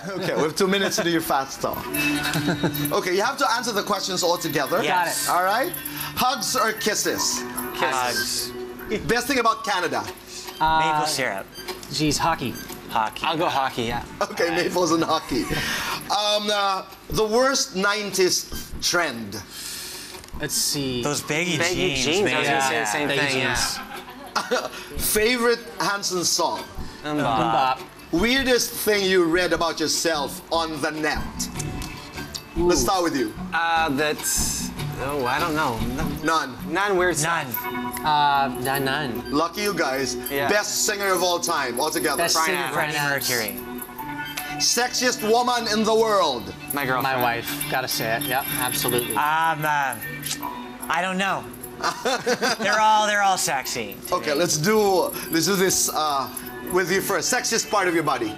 Okay, we have 2 minutes to do your fast talk. Okay, you have to answer the questions all together. Yes. All right? Hugs or kisses? Hugs. Best thing about Canada? Maple syrup. Geez, hockey. Hockey. I'll go hockey, yeah. Okay, maples and hockey. The worst 90s trend? Let's see. Those baggy Baggy jeans. jeans, I was man. gonna say the same baggy thing, jeans. yeah. Favorite Hanson song? Bop. Weirdest thing you read about yourself on the net? Let's start with you. That's, oh, I don't know. None. None weird stuff. None. None. Lucky you guys. Yeah. Best singer of all time, altogether. Best Brian singer, Adams. Brian Freddie Adams. Mercury. Sexiest woman in the world? My girlfriend. My wife. Gotta say it. Yep, absolutely. I don't know. they're all sexy. Okay, let's do this with you first. Sexiest part of your body?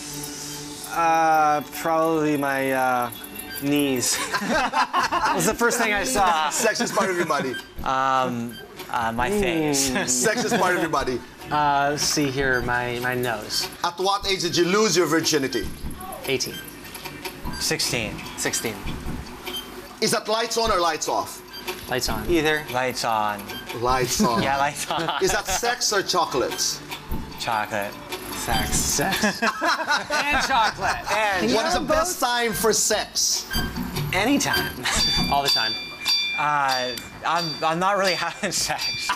Probably my knees. That was the first thing I saw. Sexiest part of your body? My face. Sexiest part of your body? Let's see here, my nose. At what age did you lose your virginity? 18. 16. 16. Is that lights on or lights off? Lights on. Either. Lights on. Lights on. Yeah, lights on. Is that sex or chocolates? Chocolate. Sex. Sex. And chocolate. And What is the best time for sex? anytime. All the time. I'm not really having sex.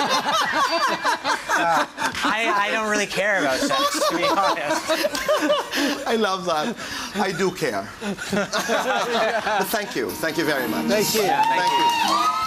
I don't really care about sex, to be honest. I love that. I do care. But thank you. Thank you very much. Thank you. Thank you.